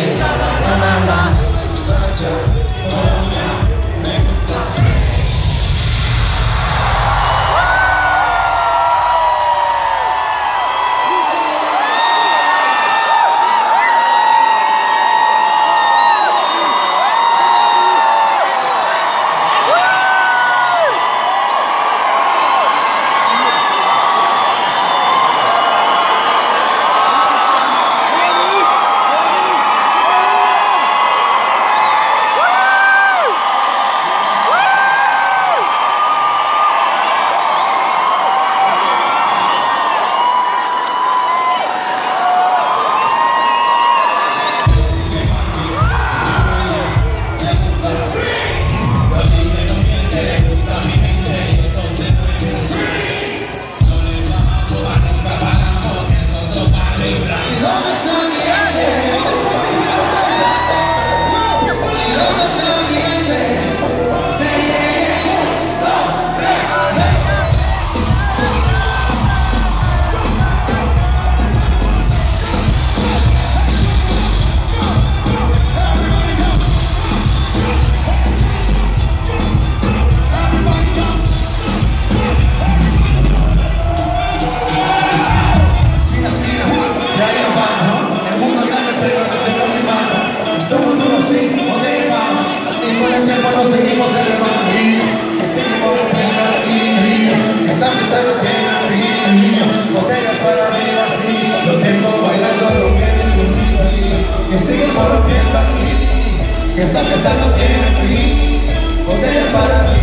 Seguimos celebrando y seguimos rompiendo aquí. Esta fiesta no tiene fin. Botellas para arriba, sí. Los tengo bailando lo que me gusta. Que seguimos rompiendo aquí. Esta fiesta no tiene fin. Botellas para arriba.